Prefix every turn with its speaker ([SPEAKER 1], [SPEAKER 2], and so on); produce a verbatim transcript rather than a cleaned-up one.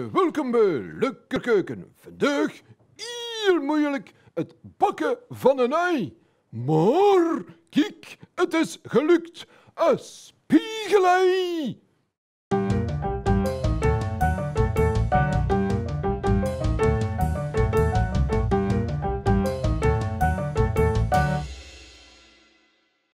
[SPEAKER 1] welkom bij Lekker Keuken. Vandaag heel moeilijk het bakken van een ei. Maar kijk, het is gelukt. Een spiegelei.